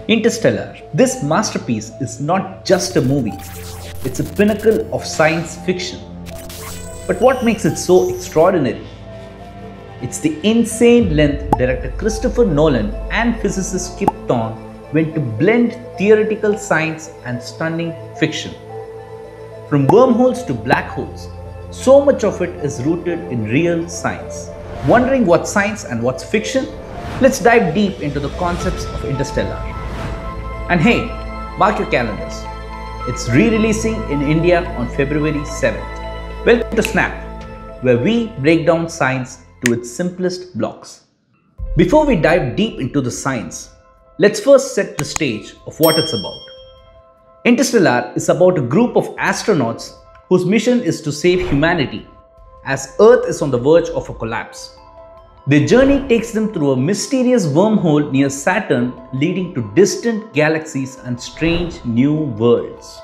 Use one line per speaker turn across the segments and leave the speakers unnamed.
Interstellar. This masterpiece is not just a movie, it's a pinnacle of science fiction. But what makes it so extraordinary? It's the insane length director Christopher Nolan and physicist Kip Thorne went to blend theoretical science and stunning fiction. From wormholes to black holes, so much of it is rooted in real science. Wondering what's science and what's fiction? Let's dive deep into the concepts of Interstellar. And hey, mark your calendars. It's re-releasing in India on February 7th. Welcome to Snap, where we break down science to its simplest blocks. Before we dive deep into the science, let's first set the stage of what it's about. Interstellar is about a group of astronauts whose mission is to save humanity as Earth is on the verge of a collapse. Their journey takes them through a mysterious wormhole near Saturn, leading to distant galaxies and strange new worlds.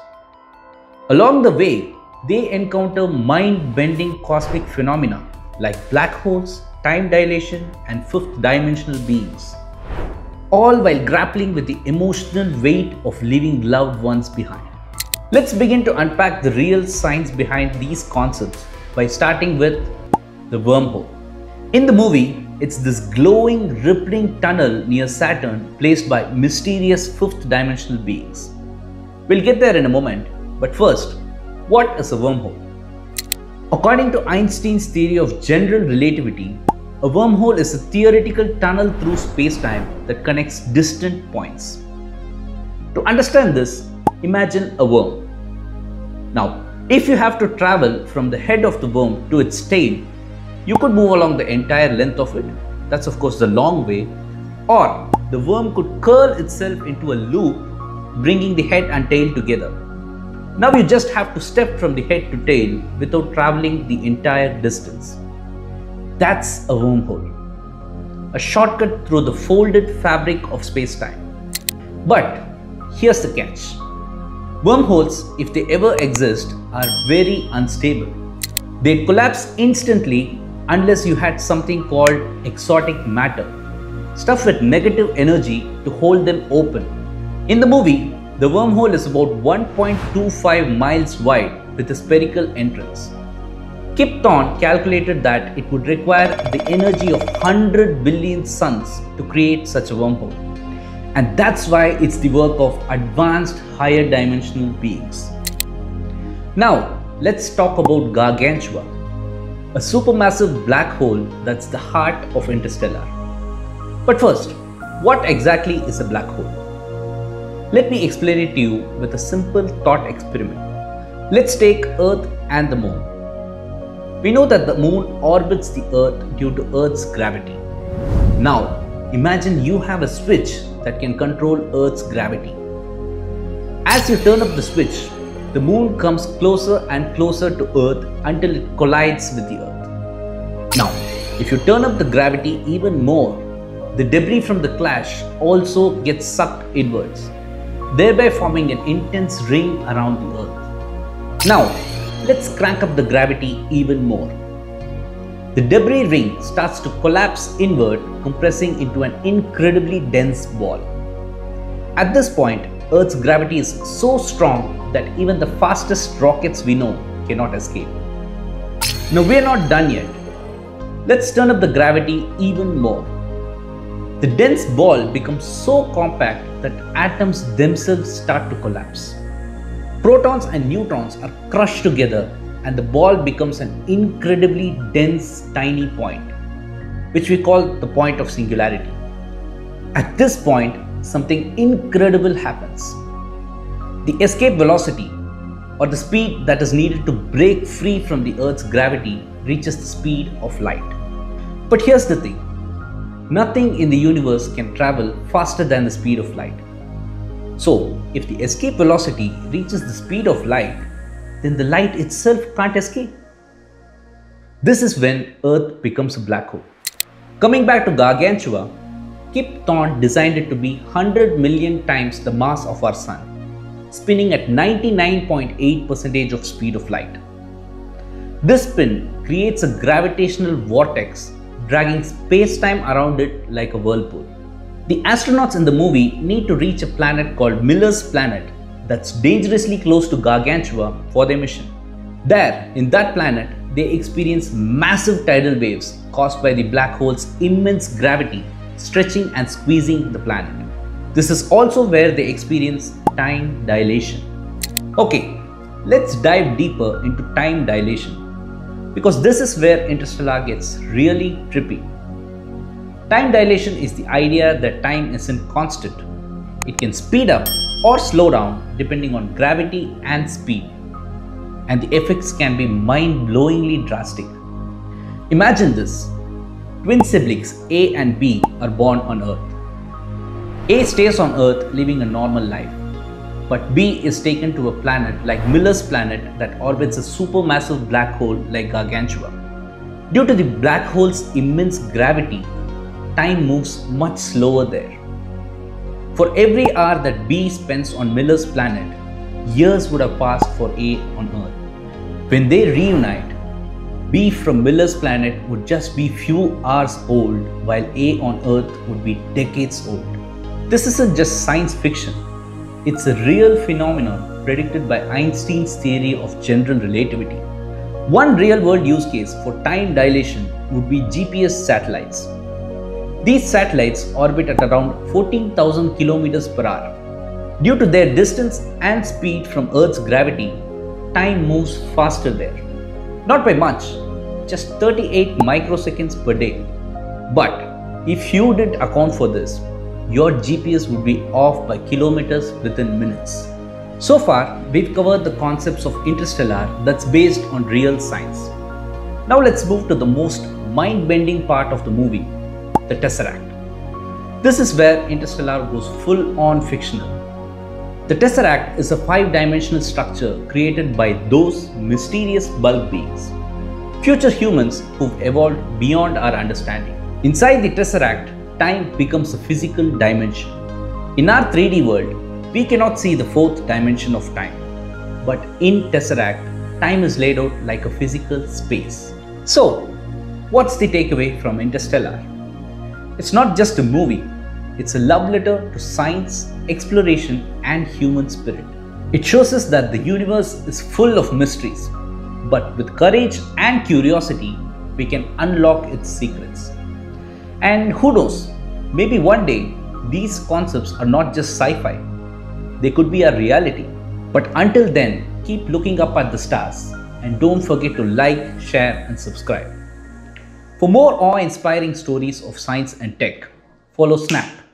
Along the way, they encounter mind-bending cosmic phenomena like black holes, time dilation, and fifth-dimensional beings, all while grappling with the emotional weight of leaving loved ones behind. Let's begin to unpack the real science behind these concepts by starting with the wormhole. In the movie, it's this glowing, rippling tunnel near Saturn placed by mysterious fifth-dimensional beings. We'll get there in a moment, but first, what is a wormhole? According to Einstein's theory of general relativity, a wormhole is a theoretical tunnel through space-time that connects distant points. To understand this, imagine a worm. Now, if you have to travel from the head of the worm to its tail, you could move along the entire length of it. That's of course the long way. Or the worm could curl itself into a loop, bringing the head and tail together. Now you just have to step from the head to tail without traveling the entire distance. That's a wormhole, a shortcut through the folded fabric of space-time. But here's the catch. Wormholes, if they ever exist, are very unstable. They collapse instantly unless you had something called exotic matter, stuff with negative energy to hold them open. In the movie, the wormhole is about 1.25 miles wide with a spherical entrance. Kip Thorne calculated that it would require the energy of 100 billion suns to create such a wormhole. And that's why it's the work of advanced higher dimensional beings. Now, let's talk about Gargantua, a supermassive black hole that's the heart of Interstellar. But first, what exactly is a black hole? Let me explain it to you with a simple thought experiment. Let's take Earth and the Moon. We know that the Moon orbits the Earth due to Earth's gravity. Now, imagine you have a switch that can control Earth's gravity. As you turn up the switch, the Moon comes closer and closer to Earth until it collides with the Earth. Now, if you turn up the gravity even more, the debris from the clash also gets sucked inwards, thereby forming an intense ring around the Earth. Now, let's crank up the gravity even more. The debris ring starts to collapse inward, compressing into an incredibly dense ball. At this point, Earth's gravity is so strong that even the fastest rockets we know cannot escape. Now, we're not done yet. Let's turn up the gravity even more. The dense ball becomes so compact that atoms themselves start to collapse. Protons and neutrons are crushed together and the ball becomes an incredibly dense tiny point, which we call the point of singularity. At this point, something incredible happens. The escape velocity, or the speed that is needed to break free from the Earth's gravity, reaches the speed of light. But here's the thing. Nothing in the universe can travel faster than the speed of light. So, if the escape velocity reaches the speed of light, then the light itself can't escape. This is when Earth becomes a black hole. Coming back to Gargantua, Kip Thorne designed it to be 100 million times the mass of our Sun, spinning at 99.8% of speed of light. This spin creates a gravitational vortex, dragging space-time around it like a whirlpool. The astronauts in the movie need to reach a planet called Miller's Planet that's dangerously close to Gargantua for their mission. There, in that planet, they experience massive tidal waves caused by the black hole's immense gravity stretching and squeezing the planet. This is also where they experience time dilation. Okay, let's dive deeper into time dilation, because this is where Interstellar gets really trippy. Time dilation is the idea that time isn't constant. It can speed up or slow down depending on gravity and speed, and the effects can be mind-blowingly drastic. Imagine this. Twin siblings A and B are born on Earth. A stays on Earth living a normal life, but B is taken to a planet like Miller's Planet that orbits a supermassive black hole like Gargantua. Due to the black hole's immense gravity, time moves much slower there. For every hour that B spends on Miller's Planet, years would have passed for A on Earth. When they reunite, B from Miller's Planet would just be few hours old, while A on Earth would be decades old. This isn't just science fiction. It's a real phenomenon predicted by Einstein's theory of general relativity. One real-world use case for time dilation would be GPS satellites. These satellites orbit at around 14,000 kilometers per hour. Due to their distance and speed from Earth's gravity, time moves faster there. Not by much, just 38 microseconds per day. But if you didn't account for this, your GPS would be off by kilometers within minutes. So far, we've covered the concepts of Interstellar that's based on real science. Now let's move to the most mind-bending part of the movie, the Tesseract. This is where Interstellar goes full-on fictional. The Tesseract is a 5-dimensional structure created by those mysterious bulk beings, future humans who've evolved beyond our understanding. Inside the Tesseract, time becomes a physical dimension. In our 3D world, we cannot see the 4th dimension of time. But in Tesseract, time is laid out like a physical space. So, what's the takeaway from Interstellar? It's not just a movie. It's a love letter to science, exploration, and human spirit. It shows us that the universe is full of mysteries, but with courage and curiosity, we can unlock its secrets. And who knows, maybe one day, these concepts are not just sci-fi. They could be a reality. But until then, keep looking up at the stars and don't forget to like, share, and subscribe. For more awe-inspiring stories of science and tech, follow Snap.